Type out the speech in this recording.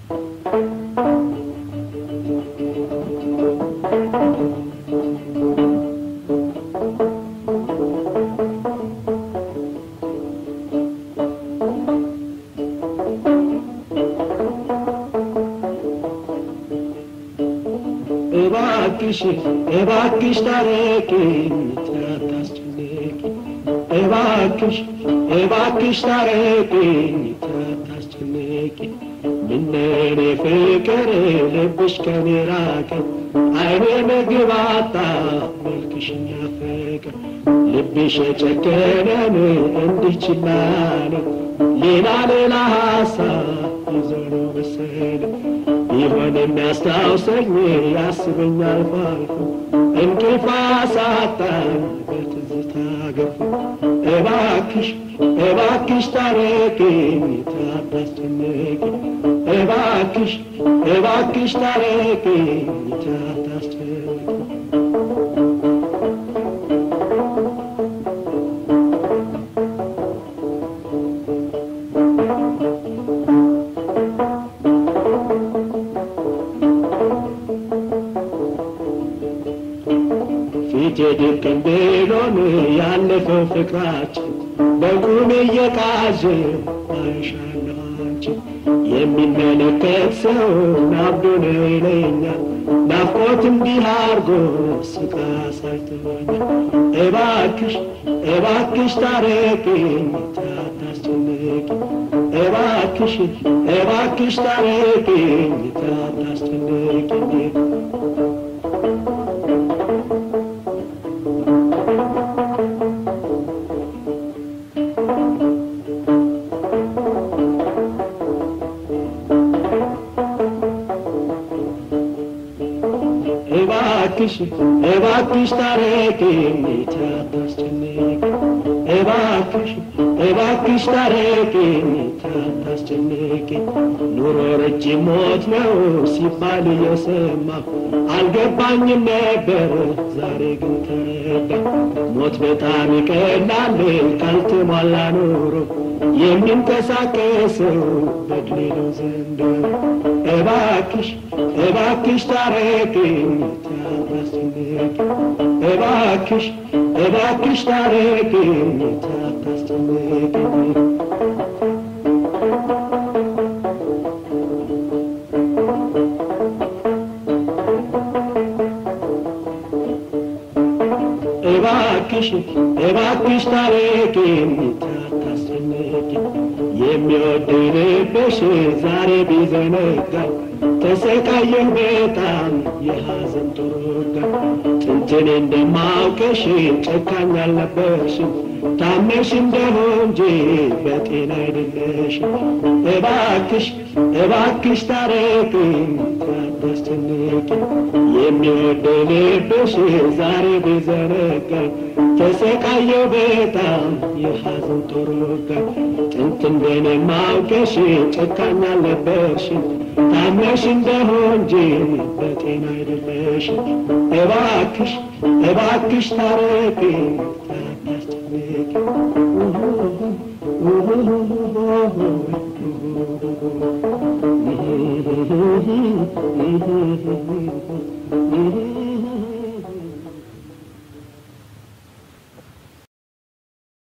እባክሽ ታረቂኝ አታስጨንቂ እባክሽ ታረቂኝ አታስጨንቂ ምነኔ ፍቅር ልብሽ ከኔ ራቀ አይኔ ምግብ አጣ መልክሽ ናፈቀ ልብሽ ጨከነን እንዲችላል ሌላ ሐሳብ ይዞ ነው መሰለ ይሆን የሚያስታውሰኝ ያስበኛል ፋልኩ እንቅልፍ አሳጣኝ በትዝታ ገፉ እባክሽ ታረቂኝ አታስጨንቂ እባክሽ ታረቂኝ አታስጨንቂ ፊቴድቅን ብሎን ያለፈው ፍቅራችን በቁሜ እየቃዠ አይሻለሁ አንቺን የሚመለከት ሰው ናብዶ ነው ይለኛል ናፍቆት እንዲህ አርጎ ስቃ ሳይተወኛል እባክሽ ታረቂኝ አታስጨንቂ እባክሽ ታረቂኝ አታስጨንቂ እባክሽ ታረቂኝ አታስጨንቂ እባክሽ ታረቂኝ አታስጨንቂ ኑሮ ረጅም ሞት ነው ሲባል እየሰማሁ አልገባኝም ነበር ዛሬ ግን ተረዳ ሞት በጣም ይቀላል ካልተሟላ ኑሮ የሚንቀሳቀሰው በድሌ ነው ዘንድሮ እባክሽ ታረቂኝ አታስጨንቂ እባክሽ ታረቂኝ አታስጨንቂ እባክሽ ታረቂኝ አታስጨንቂ የሚወደኝ ልብሽ ዛሬ ቢዘነጋኝ ተሰቃየሁ በጣም የሐዘን ጦርጋ ጥንትን እንደማውቅሽ ጨካኝ አልነበርሽም ታመሽ እንደሆን እንጂ በጤና አይደለሽም እባክሽ ታረቂኝ አታስጨንቂ የሚወደኝ ልብሽ ዛሬ ቢዘነጋኝ ተሰቃየሁ በጣም የሐዘን ጦርጋ ጥንትን እንደማውቅሽ ጨካኝ አልነበርሽም ታመሽ እንደሆን እንጂ በጤና አይደለሽም እባክሽ ታረቂኝ አታስጨንቂ